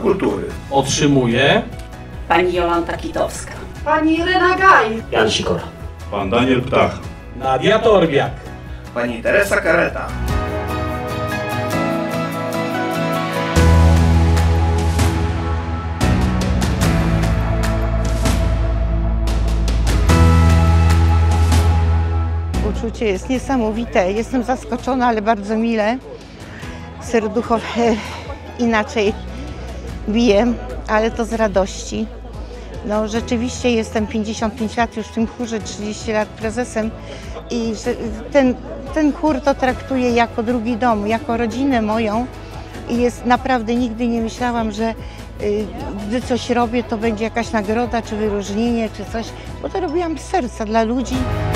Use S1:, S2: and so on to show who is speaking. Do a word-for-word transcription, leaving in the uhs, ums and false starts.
S1: Kultury
S2: otrzymuje
S3: pani Jolanta Kitowska,
S4: pani Irena Gaj,
S5: Jan Sikora,
S1: pan Daniel Ptach,
S2: Nadia Torbiak,
S1: pani Teresa Kareta.
S6: Uczucie jest niesamowite. Jestem zaskoczona, ale bardzo mile. Serducho e, inaczej bije, ale to z radości. No, rzeczywiście jestem pięćdziesiąt pięć lat już w tym chórze, trzydzieści lat prezesem i że ten, ten chór to traktuję jako drugi dom, jako rodzinę moją i jest naprawdę, nigdy nie myślałam, że y, gdy coś robię, to będzie jakaś nagroda, czy wyróżnienie, czy coś, bo to robiłam z serca dla ludzi.